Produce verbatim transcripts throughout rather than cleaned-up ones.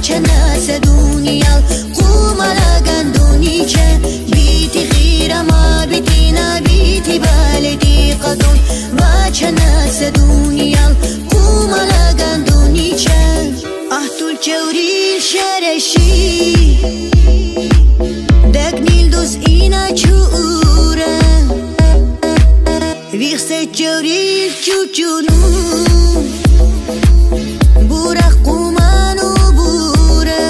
وچناس دنیا قومالگان دونیچه بیتی خیرما بیتی نبیتی بالتی قدون وچناس دنیا قومالگان دونیچه احتول چوری شرشی دکنیل دوز اینا چوره ویخسه چوری چوچونو بورخ قومانو بوره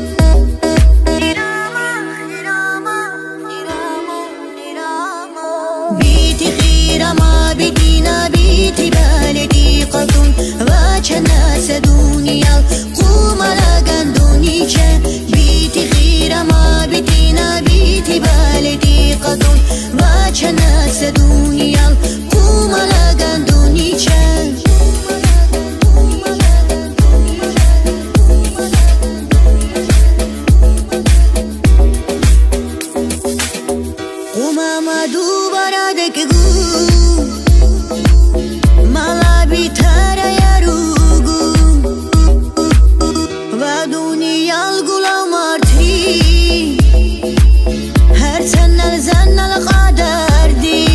بیتی خیرما بیتی نبیتی بالتی قدون وچناس دنیا قومالگان دونیچه بیتی خیرما بیتی نبیتی بالتی قدون وچناس دنیا قومالگان دونیچه قوماما دوباره دکگو مالا بیتره یاروگو و دنیال گلام آرتی هر سنل زنل قدر دی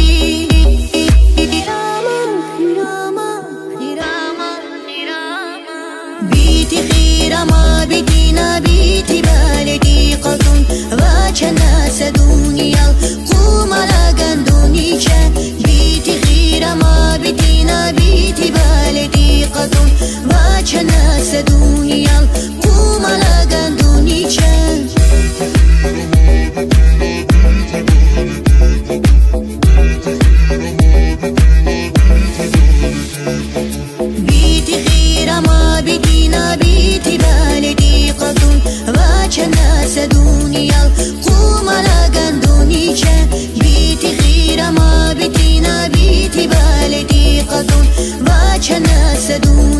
بیتی خیرما بیتی نبیتی بالتی قدون و چناس دنیا قومالگان دونیچه بیتی خیرما بیتی نبیتی بالتی قدون و چناس دنیا قومالگان دونیچه بیتی خیرما بیتی نبیتی بالتی قدون و چناس دنیا قومالگان دونیچه بیتی خیرما بیتی نبیتی بالتی قدون و چناس دنیا